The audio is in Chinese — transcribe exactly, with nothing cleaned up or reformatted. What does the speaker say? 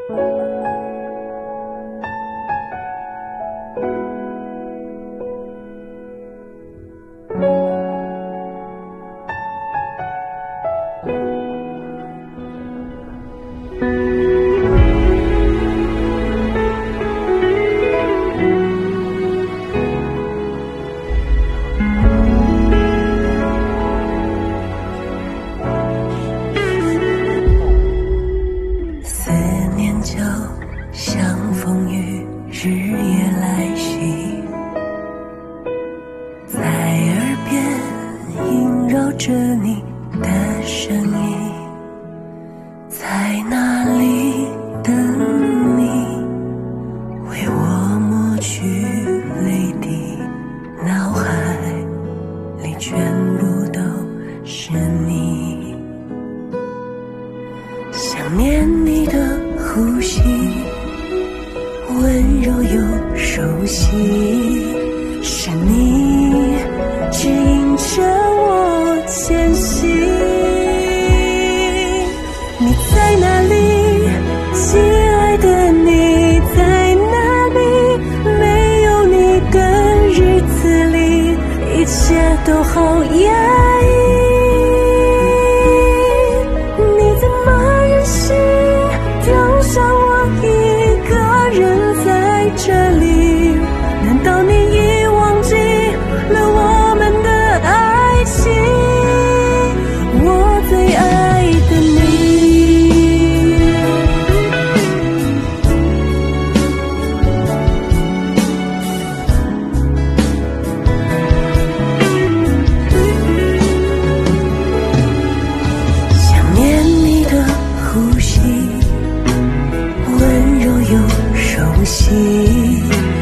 着你的声音，在哪里等你，为我抹去泪滴，脑海里全部都是你。想念你的呼吸，温柔又熟悉，是你指引着我前行。你在哪里，亲爱的你在哪里？没有你的日子里，一切都好压抑。你怎么忍心丢下我一个人在这里？难道你已忘记了我们的爱情？我最爱的你。想念你的呼吸，温柔又熟悉，